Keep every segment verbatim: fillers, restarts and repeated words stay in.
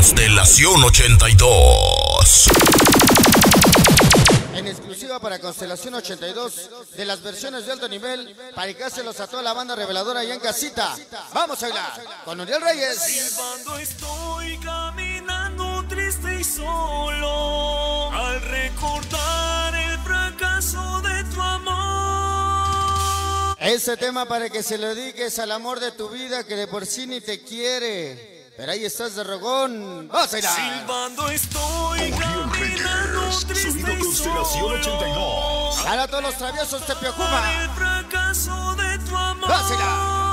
Constelación ochenta y dos. En exclusiva para Constelación ochenta y dos, de las versiones de alto nivel, para dedicárselos a toda la banda reveladora allá en casita. Vamos a bailar con Uriel Reyes. Silbando estoy caminando triste y solo, al recordar el fracaso de tu amor. Ese tema para que se lo dediques al amor de tu vida, que de por sí ni te quiere. Pero ahí estás de rogón. ¡Vamos a ir! Silbando estoy caminando triste y Constelación ochenta y dos. Para todos los traviesos de Piojuma. el fracaso de tu amor. ¡Vamos a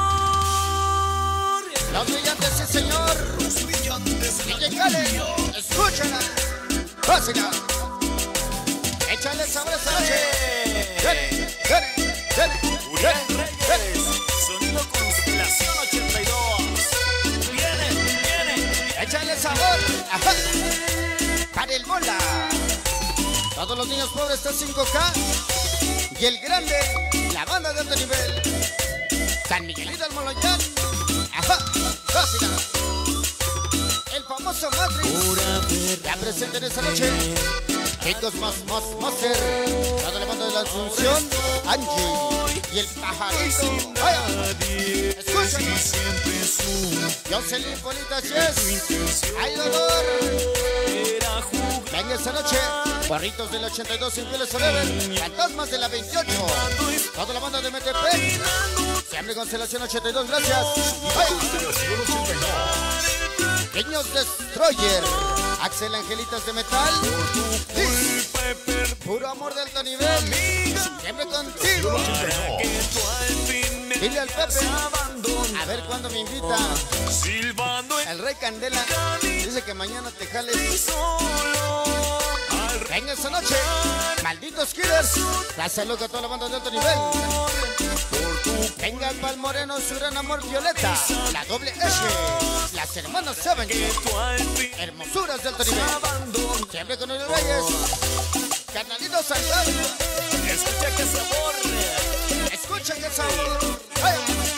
ir! Los brillantes, sí señor. D J Kale, escúchala. ¡Vamos a ir! Échale sabor esta noche. ¡Dale, dale, dale, Uriel dale, dale! Reyes, sonido Constelación ochenta y dos. Viene, viene. Échale sabor. Ajá. Para el bola. Todos los niños pobres está cinco K. Y el grande, la banda de alto nivel. San Miguelito del Moloyán. Ajá. Fácil. El famoso Matrix. Ya presente en esta noche. Chicos más, más, Master. Toda la banda de la Asunción. Angie. Y el pajarito. Vaya. Escúchanos. Jocelyn Polita Yes. Hay dolor. Venga esta noche. Barritos del ochenta y dos sin fieles forever. Fantasmas de la veintiocho. Toda la banda de M T P. Siempre Constelación ochenta y dos. Gracias. Vaya. Niños Destroyer. Axel Angelitas de Metal. Sí. Puro amor de alto nivel. Siempre contigo. Dile al Pepe. A ver cuándo me invita. El Rey Candela. Dice que mañana te jales. Venga esta noche. Malditos Killers. Gracias loca a toda la banda de alto nivel. Venga el Pal Moreno, su gran amor Violeta. La doble S. Las hermanas Seven. Hermosuras de alto nivel. Siempre con Uriel Reyes. Carnalito Santiago. Escucha qué sabor. Escucha qué sabor. ¡Ay!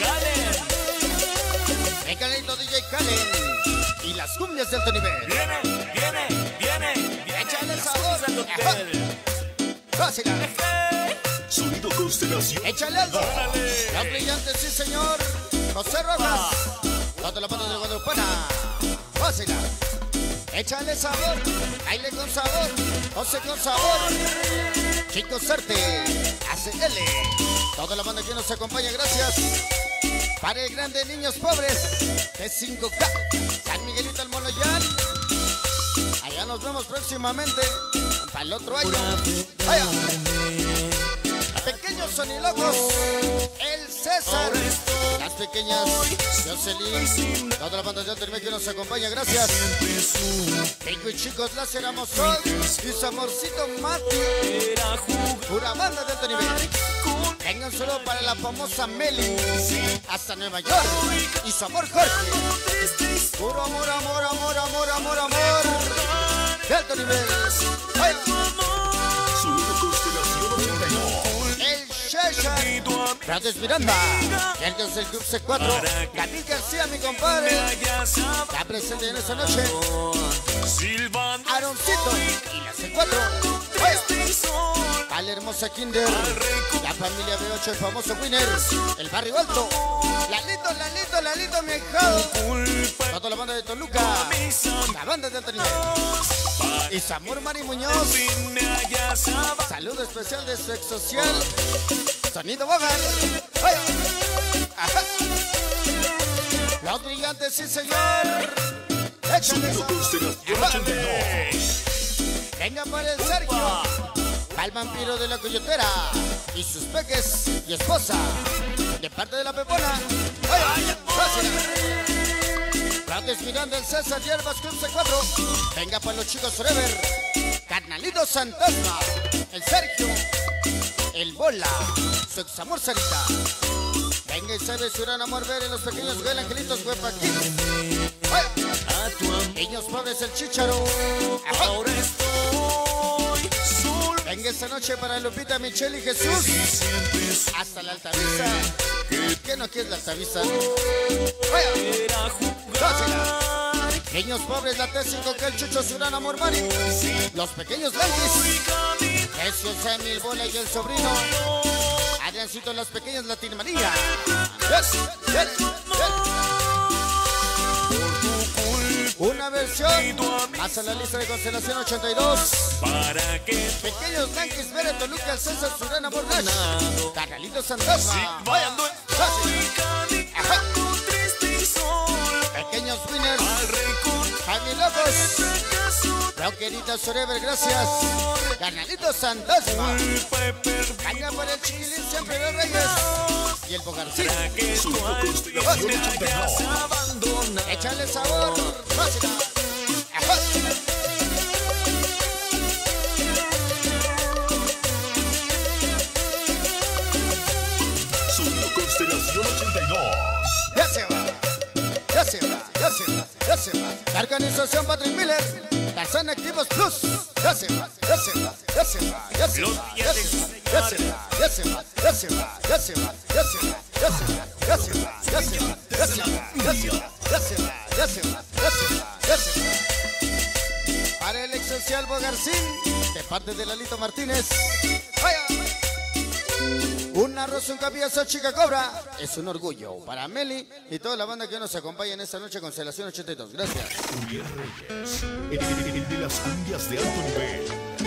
El Carnalito D J Kale. Y las cumbias de alto nivel. Viene, viene, viene. Échale sabor. Fácil. Sonido Constelación. Échale algo. Los brillantes, sí señor. José Rojas. Toda la banda de Guadalupana. Fácil. Échale sabor. Baile con sabor. José con sabor. Chicos Sarte. A C L. Toda la banda que nos acompaña, gracias. Para el grande Niños Pobres. T cinco K. San Miguelito del Moloyán. Allá nos vemos próximamente. Para el otro año. Vaya. Pequeños sonilocos. El César. Las pequeñas Jocelyn. Toda la banda de alto nivel que nos acompaña, gracias. Pico y chicos, Láser Amosol. Y su amorcito Mati. Pura banda de alto nivel. Vengan solo para la famosa Meli. Hasta Nueva York. Y su amor Jorge. Puro amor, amor, amor, amor, amor, amor. De alto nivel. ¡Ay! El Shesha. Francis Miranda. El que es el Club C cuatro. David García, mi compadre. Está presente en esta noche. Aaroncito. Y la C cuatro. ¡Ay! A la hermosa Kinder. La familia B ocho, el famoso Winner. El barrio alto. Lalito, Lalito, Lalito, mi ahijado. Toda la banda de Toluca. La banda de alto nivel. Y Samur Mari Muñoz. Saludo especial de su ex social. Sonido Bogan. ¡Ay! Ajá. Los brillantes, sí señor. Échale eso. Venga para el Sergio. Al vampiro de la coyotera y sus peques y esposa de parte de la Pepona. ¡Ay! ¡Fácil! Francis Miranda, el César Hierbas Club C cuatro. Venga para los chicos forever. Carnalito Santasma. El Sergio. El Bola. Su ex amor Sarita. Venga y sabe su gran amor ver en los pequeños Gael Angelitos Huepa Kids. Niños pobres, el Chícharo. Ahora estoy. Venga esta noche para Lupita, Michelle y Jesús. Hasta la Altavista. ¿Qué no quieres la Altavista? Vaya. Pequeños pobres, la T cinco que el Chucho Surana Mormani. Los pequeños Lanquis. Jesús Emil Bola y el sobrino. Adriancito, las pequeñas Latin María. Yes, yes, yes. Una versión más a la lista de Constelación ochenta y dos. Para que Pequeños Lanquis, Bere, Toluca, César Surana Borrash. Carnalito Santasma. vayando Ajá. Pequeños Winners. Jaime Locos. Roqueritas Forever, gracias. Carnalito Santasma. Caña por el chiquilín, siempre los Reyes. Y el Bogarcito. Échale sabor. Fácil. Ajá. Sonido Constelación ochenta y dos. Ya se va. Ya se va. Ya se va. Ya se va. La organización Patrick Miller. Tarzán Activos Plus. Ya se va. Ya se va. Ya se va. Ya se va. Ya se va. Ya se va. Ya se va. Ya se va. Ya se va. Ya se va. Ya se va. Ya se va. Ya se va. Ya se va. Ya se va. Ya se va. Ya se va. Ya se va. Ya se va. Para el ex social Bogarcín, de parte de Lalito Martínez. ¡Vaya! Un arroz, un capiazo, chica cobra. Es un orgullo para Meli y toda la banda que nos acompaña en esta noche con Constelación ochenta y dos. Gracias. Uriel Reyes, el, el de las cumbias de alto nivel.